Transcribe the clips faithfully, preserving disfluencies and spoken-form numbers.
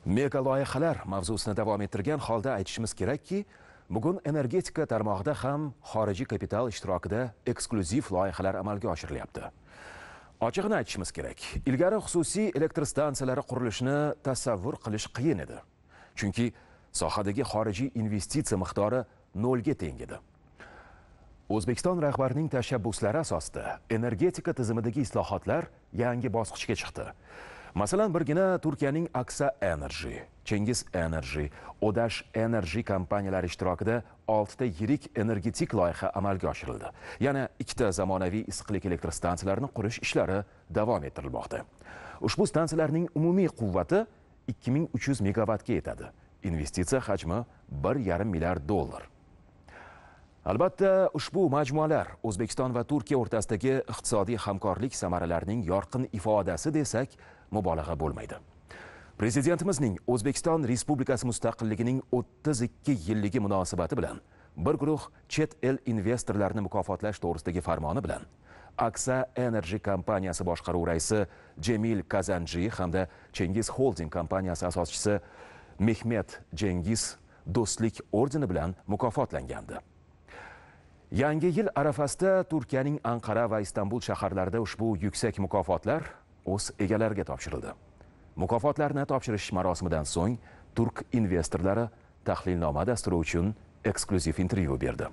Mega loyihalar mavzusini davom ettirgan holda aytishimiz kerakki, bugun energetika tarmog'ida ham xorijiy kapital ishtirokida eksklyuziv loyihalar amalga oshirilyapti. Ochiqni aytishimiz kerak, ilgari xususiy elektr stansiyalari qurilishini tasavvur qilish qiyin edi. Chunki sohadagi xorijiy investitsiya miqdori nolga teng edi. O'zbekiston rahbarining tashabbuslari asosida energetika tizimidagi islohotlar yangi bosqichga chiqdi. Masalan, birgina Turkiyaning Aksa Energy, Cengiz Energy, Odash Energy kompaniyalari ishtirokida oltita yirik energetik loyiha amalga oshirildi. Yana ikkita zamonaviy issiqlik elektr stansiyalarini qurish ishlari davom ettirilmoqda. Ushbu stansiyalarning umumiy quvvati ikki ming uch yuz megavatga yetadi. Investitsiya hajmi bir yarim milliard dollar. Albatta, ushbu majmualar O'zbekiston va Turkiya o'rtasidagi iqtisodiy hamkorlik samaralarining yorqin ifodasi desak, mubolag'a bo'lmaydi. Prezidentimizning O'zbekiston Respublikasi mustaqilligining o'ttiz ikki yilligi munosabati bilan bir guruh chet el investorlarini mukofotlash to'g'risidagi farmoni bilan Aksa Energy kompaniyasi boshqaruv raisi Cemil Kazanji hamda Cengiz Holding kompaniyasi asoschisi Mehmet Cengiz do'stlik ordeni bilan mukofotlangandi. Yangi yil arafasida Turkiyaning Anqara va Istanbul shaharlarida ushbu yuksak mukofotlar o'z egalariga topshirildi. Mukofotlarni topshirish marosimidan so'ng turk investorlari tahlilnoma dasturi uchun eksklyuziv intervyu berdi.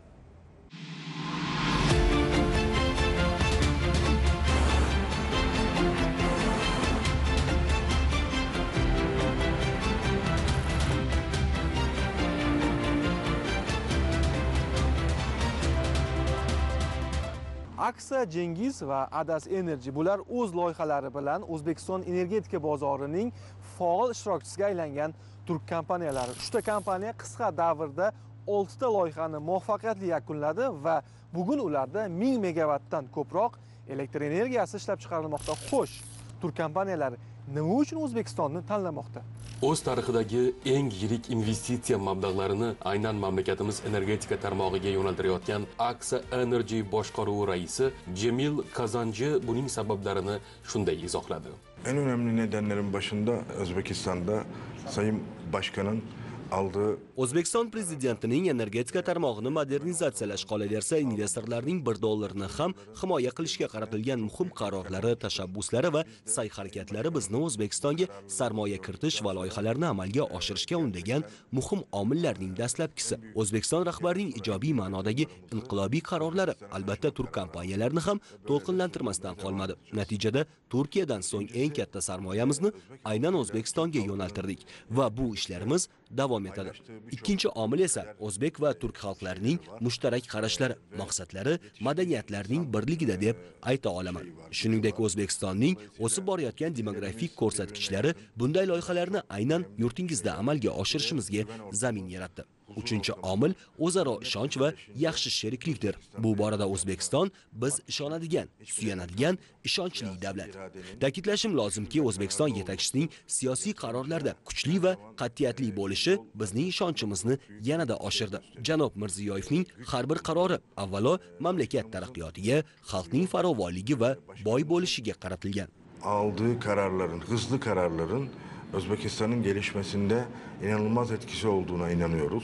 Aksa, Cengiz va Adas Energy bular o'z loyihalari bilan O'zbekiston energetika bozorining faol ishtirokchisiga aylangan turk kompaniyalari. Uchta kompaniya qisqa davrda oltita loyihani muvaffaqiyatli yakunladi va bugun ularda ming megavatdan ko'proq elektr energiyasi ishlab chiqarilmoqda. Xo'sh, turk kompaniyalari nima uchun O'zbekistonni tanlamoqda? O'z tarixidagi eng yirik investitsiya mablag'larini aynan mamlakatimiz energetika tarmog'iga yo'naltirayotgan Aksa Energy boshqaruvi raisi Cemil Kazanji buning sabablarini shunday izohladi. En önemli nedenlerin başında Özbekistan'da Sayın Başkan'ın aldığı O'zbekiston prezidentining energetika tarmog'ini modernizatsiyalash qolaversa investorlarning bir dollarini ham himoya qilishga qaratilgan muhim qarorlari, tashabbuslari va sa'y-harakatlari bizni O'zbekistonga sarmoya kiritish va loyihalarni amalga oshirishga undagan muhim omillarning dastlabkisi. O'zbekiston rahbarining ijobiy ma'nodagi inqilobiy qarorlari albatta turk kompaniyalarini ham to'lqinlantirmasdan qolmadi. Natijada Turkiyadan so'ng eng katta sarmoyamizni aynan O'zbekistonga yo'naltirdik va bu ishlarimiz davom etadi. Ikkinchi omil esa o'zbek va turk xalqlarining mushtarak qarashlari, maqsadlari, madaniyatlarining birligida deb ayta olaman. Shuningdek, O'zbekistonning o'sib borayotgan demografik ko'rsatkichlari bunday loyihalarni aynan yurtingizda amalga oshirishimizga zamin yaratdi. Uchinchi omil o'zaro ishonch va yaxshi sheriklikdir. Bu borada O'zbekiston biz ishonadigan, suyanadigan, ishonchli davlat. Ta'kidlashim lozimki, O'zbekiston yetakchisining siyosiy qarorlarda kuchli va qat'iyatli bo'lishi bizning ishonchimizni yanada oshirdi. Janob Mirziyoyevning har bir qarori avvalo mamlakat taraqqiyotiga, xalqning farovonligi va boy bo'lishiga qaratilgan. Aldığı kararların, hızlı kararların Özbekistan'ın gelişmesinde inanılmaz etkisi olduğuna inanıyoruz.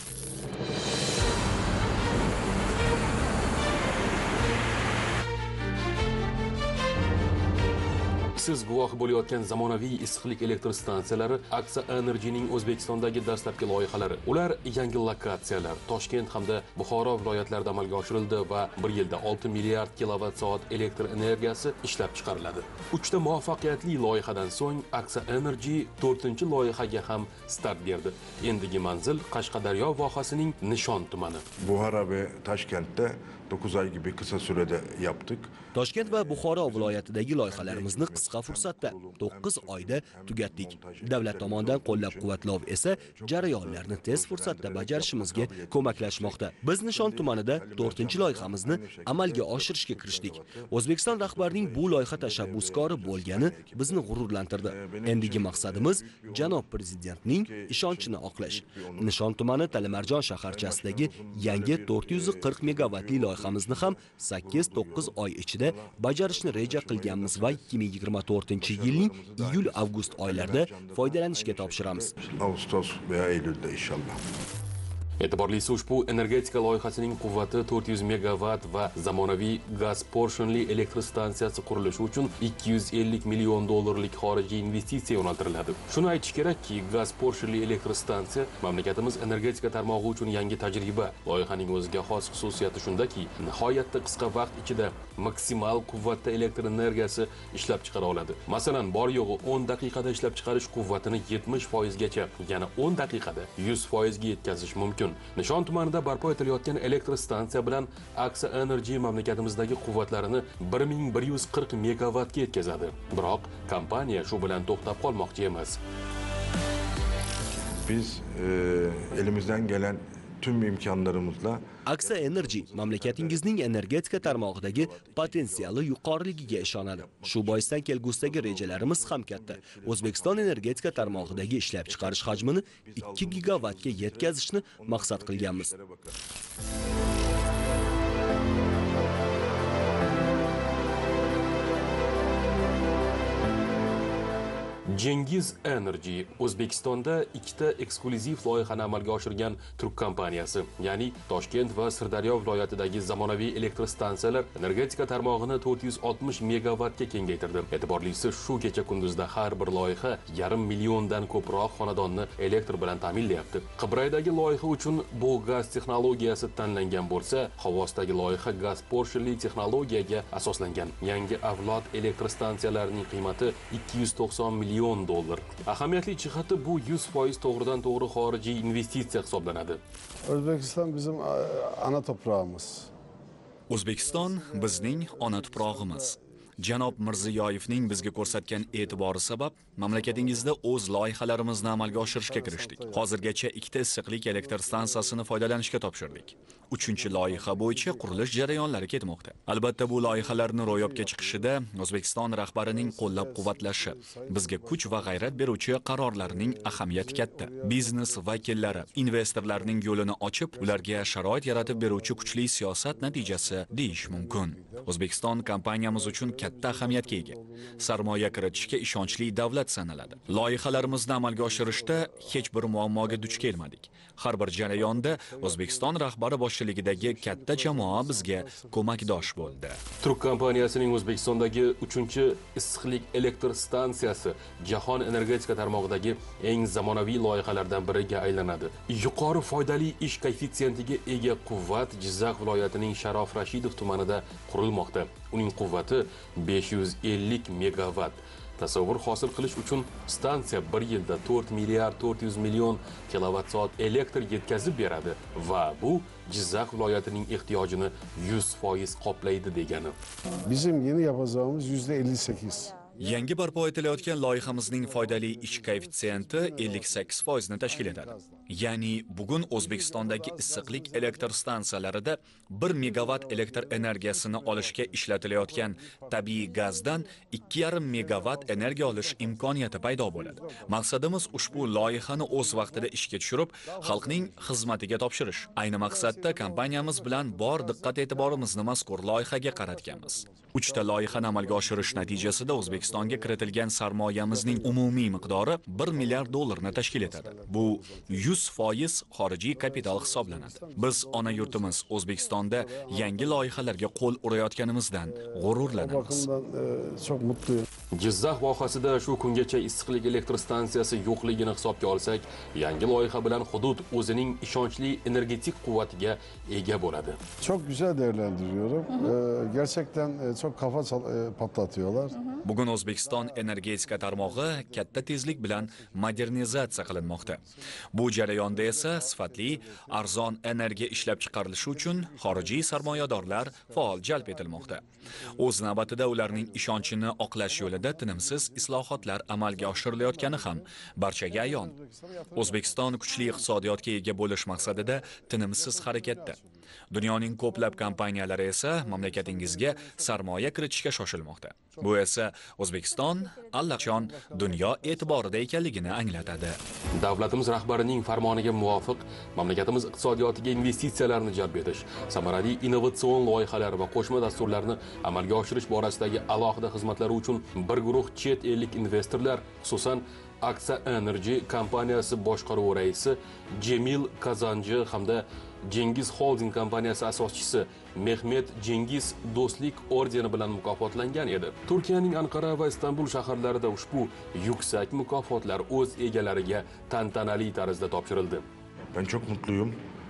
Siz guvohi bo'layotgan zamonaviy issiqlik elektr stansiyalari Aksa Energy'ning O'zbekistondagi dastlabki loyihalari. Ular yangi lokatsiyalar, Toshkent hamda Buxoro viloyatlarida amalga oshirildi va bir yilda olti milliard kilovatt soat elektr energiyasi ishlab chiqariladi. Uchta muvaffaqiyatli loyihadan so'ng Aksa Energy to'rtinchi loyihaga ham start berdi. Endigi manzil Qashqadaryo vohasining Nishon tumani. Buxoro ve Toshkentda dokuz ay gibi kısa sürede yaptık. Toshkent va Buxoro viloyatidagi loyihalarimizni qisqa fursatda to'qqiz oyda tugatdik. Davlat tomonidan qo'llab-quvvatlov esa jarayonlarni tez fursatda bajarishimizga ko'maklashmoqda. Biz Nishon tumanida to'rtinchi loyihamizni amalga oshirishga kirishdik. O'zbekiston rahbarining bu loyiha tashabbuskori bo'lgani bizni g'ururlantirdi. Endigi maqsadimiz janob prezidentning ishonchini oqlash. Nishon tumani Talimarjon shaharchasidagi yangi to'rt yuz qirq megavatli loyiha loyihamizni ham sakkiz to'qqiz oy ichida bajarishni reja qilganmiz va ikki ming yigirma to'rtinchi yilning iyul-avgust oylarida foydalanishga topshiramiz. Ağustos veya Eylül'de inşallah. E'tiborlisi, ushbu energetika loyihasining quvvati to'rt yuz megavat va zamonaviy gaz porshinli elektr stansiyasi qurilishi uchun ikki yuz ellik million dollarlik xorijiy investitsiya yo'naltiriladi. Shuni aytish kerakki, gaz porshinli elektr stansiya mamlakatimiz energetika tarmog'i uchun yangi tajriba. Loyihaning o'ziga xos xususiyati shundaki, nihoyatda qisqa vaqt ichida maksimal quvvatda elektr energiyasi ishlab chiqara oladi. Masalan, bor yo'g'i o'n daqiqada ishlab chiqarish quvvatini yetmish foiz gacha, yana o'n daqiqada yuz foiz ga yetkazish mumkin. Nishon tumanida barpo etilayotgan elektr stansiya bilan Aksa Energy mamlakatimizdagi quvvatlarini bir ming bir yuz qirq megavatga yetkazadi. Biroq kompaniya shu bilan to'xtab qolmoqchi emas. Biz e, elimizden gelen tüm imkanlarımızla Aksa Energy mamlakatingizning energetika tarmog'idagi potensiali yuqoriligiga ishonadi. Shu boisdan kelgusdagi rejalarimiz ham katta. O'zbekiston energetika tarmog'idagi ishlab chiqarish hajmini ikki gigavatga yetkazishni maqsad qilganmiz. Cengiz Energy O'zbekistonda ikkita eksklyuziv loyihani amalga oshirgan turk kompaniyasi, ya'ni Toshkent va Sirdaryo viloyatidagi zamonaviy elektr stansiyalar energetika tarmog'ini to'rt yuz oltmish megavatga kengaytirdi. E'tiborlisi, shu kecha kunduzda har bir loyiha yarim milliondan ko'proq xonadonni elektr bilan ta'minlayapti. Qibraydagi loyiha uchun bu gaz texnologiyasi tanlangan bo'lsa, Xovosdagi loyiha gaz porshinli texnologiyaga asoslangan. Yangi avlod elektr stansiyalarining qiymati ikki yuz to'qson million dollar. Ahamiyatli jihati bu yuz foiz to'g'ridan to'g'ri xorijiy investitsiya hisoblanadi. O'zbekiston bizim ana toprağımız. O'zbekiston bizning ona tuprog'imiz. Janob Mirziyoyevning bizga ko'rsatgan e'tibori sabab mamlakatingizda o'z loyihalarimizni amalga oshirishga kirishdik. Hozirgacha ikkita issiqlik elektr stansiyasini foydalanishga topshirdik. Uchinchi loyiha bo'yicha qurilish jarayonlari ketmoqda. Albatta, bu loyihalarning ro'yobga chiqishida O'zbekiston rahbarining qo'llab-quvvatlashi, bizga kuch va g'ayrat beruvchi qarorlarining ahamiyati katta. Biznes vakillari, investorlarning yo'lini ochib, ularga sharoit yaratib beruvchi kuchli siyosat natijasi deyish mumkin. O'zbekiston kompaniyamiz uchun katta ahamiyatga ega. Sarmoya kiritishga ishonchli davlat sanaladi. Loyihalarimizni amalga oshirishda hech bir muammoga duch kelmadik. Har bir jarayonda O'zbekiston rahbari boshchiligidagi katta jamoa bizga ko'makdosh bo'ldi. Turk kompaniyasining O'zbekistondagi uchinchi issiqlik elektr stansiyasi jahon energetika tarmog'idagi eng zamonaviy loyihalardan biriga aylanadi. Yuqori foydali ish koeffitsiyentiga ega quvvat Jizzax viloyatining Sharof Rashidov tumanida qurilmoqda. Uning quvvati besh yuz ellik megavat. Tasavvur hosil qilish uchun stansiya bir yilda to'rt milliard to'rt yuz million kilovatt-soat elektr yetkazib beradi va bu Jizzax viloyatining ehtiyojini yuz foiz qoplaydi degani. Bizim yeni yapacağımız yüzde elli sekiz. Yangi barpo etilayotgan loyihamizning foydali ish koeffitsiyenti ellik sakkiz foizni tashkil etadi. Ya'ni bugun O'zbekistondagi issiqlik elektr stansiyalarida bir megavat elektr energiyasini olishga ishlatilayotgan tabiiy gazdan ikki yarim megavat energiya olish imkoniyati paydo bo'ladi. Maqsadimiz ushbu loyihani o'z vaqtida ishga tushirib, xalqning xizmatiga topshirish. Ayni maqsadda kompaniyamiz bilan bor diqqat e'tiborimizni mazkur loyihaga qaratganmiz. Uchta loyihani amalga oshirish natijasida O'zbekistonga kiritilgan sarmoyamizning umumiy miqdori bir milliard dollarni tashkil etadi. Bu yuz foiz xorijiy kapital hisoblanadi. Biz ona yurtimiz O'zbekistonda yangi loyihalarga qo'l urayotganimizdan g'ururlanamiz. Çok mutluyum. Jizzax vohasida shu kungacha issiqlik elektr stansiyasi yo'qligini hisobga olsak, yangi loyiha bilan hudud o'zining ishonchli energetik quvvatiga ega bo'ladi. Çok güzel değerlendiriyorum. Ee, gerçekten çok kafa patlatıyorlar. Bugun O'zbekiston energetika tarmog'i katta tezlik bilan modernizatsiya qilinmoqda. Bu jarayonda esa sifatli, arzon energiya ishlab chiqarilishi uchun xorijiy sarmoyadorlar faol jalb etilmoqda. O'z navbatida ularning ishonchini oqlash yo'lida tinimsiz islohotlar amalga oshirilayotgani ham barchaga ayon. O'zbekiston kuchli iqtisodiyotga ega bo'lish maqsadida tinimsiz harakatda. Dunyoning ko'plab kompaniyalari esa mamlakatingizga sarmoya kiritishga shoshilmoqda. Bu esa O'zbekiston allaqachon dunyo e'tiborida ekanligini anglatadi. Davlatimiz rahbarining farmoniga muvofiq mamlakatimiz iqtisodiyotiga investitsiyalarni jalb etish, samarali innovatsion loyihalar va qo'shma dasturlarni amalga oshirish borasidagi alohida xizmatlari uchun bir guruh chet ellik investorlar, xususan Aksa Energy kompaniyasi boshqaruvi raisi Cemil Kazanji hamda Cengiz Holding kompaniyasi asoschisi Mehmet Cengiz do'stlik ordeni bilan mukofotlangan edi. Turkiyaning Anqara va Istanbul shaharlarida ushbu yuksak mukofotlar o'z egalariga tantanali tarzda topshirildi. Ben çok mutluyum.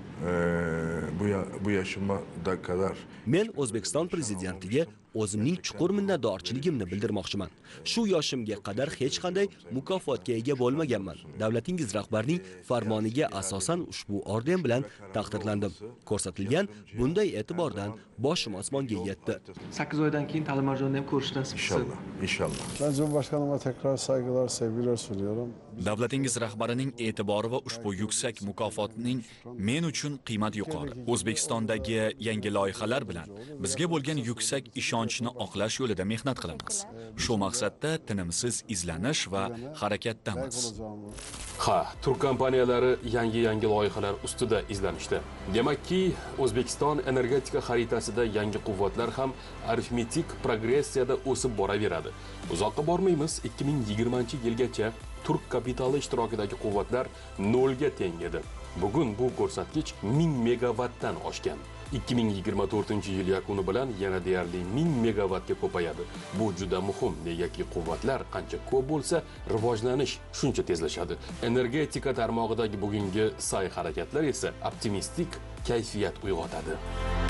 Ee, bu, ya, bu yaşıma da kadar. Men O'zbekiston prezidentiga o'zimning chuqur minnatdorchiligimni bildirmoqchiman. Shu yoshimga qadar hech qanday mukofotga ega bo'lmaganman. Davlatingiz rahbarining farmoniga asosan ushbu orden bilan taqdirlandim. Ko'rsatilgan bunday e'tibordan boshim osmonga yetdi. sakkiz oydan keyin ta'lim marjonni ham ko'rishdan İnşallah, inşallah. Ben Cumhurbaşkanıma tekrar saygılar, sevgiler sunuyorum. Davlatingiz rahbarining e'tibori va ushbu yuksak mukofotning men uchun qiymat yuqori. O'zbekistondagi yangi loyihalar bilan bizga bo'lgan yuksak ishonchni oqlash yo'lida mehnat qilamiz. Shu maqsadda tinimsiz izlanish va harakatdamiz. Ha, turk kompaniyalari yangi-yangi loyihalar ustida izlanishda. Demakki, O'zbekiston energetika xaritasida yangi quvvatlar ham arifmetik progressiyada o'sib boraveradi. Uzoqqa bormaymiz, ikki ming yigirmanchi yilgacha turk kapitali ishtirokidagi quvvatlar nolga teng edi. Bugun bu ko'rsatkich ming megawattdan oshgan. ikki ming yigirma to'rtinchi yil yakuni bilan yana deyarli ming megawattga ko'payadi. Bu juda muhim, negaki quvvatlar qancha ko'p bo'lsa, rivojlanish shuncha tezlashadi. Energetika tarmog'idagi bugungi sa'y harakatlar esa optimistik kayfiyat uyg'otadi.